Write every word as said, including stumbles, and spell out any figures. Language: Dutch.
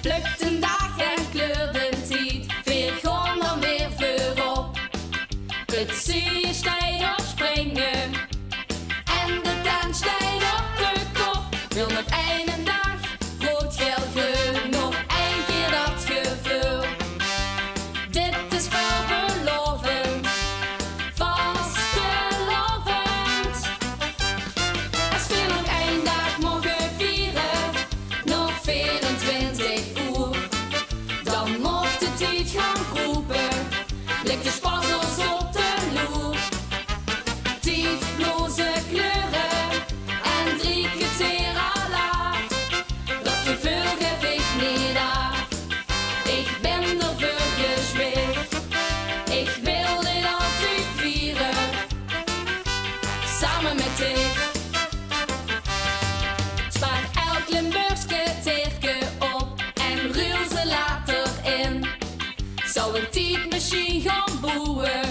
Plukt een dag en kleurt de tijd, veer gewoon dan weer voorop. Het zie je stijgt op springen en de tent stijgt op de kop. Wil nog één dag, groot geld genoeg, één keer dat gevoel. Dit is veelbelovend, vastelovend. Als we nog één dag mogen vieren, nog vierentwintig uur, dan mocht de tijd gaan roepen, lik de spazzels op de loer. Tijdloze kleuren en drie keer à la, dat gevoel geef ik niet af. Ik ben ervoor gezwicht, ik wil dit altijd vieren, samen met ik. Spaar elk Limburgske teerke op en ruil ze later in. Zou een tijdmachine gaan boeren,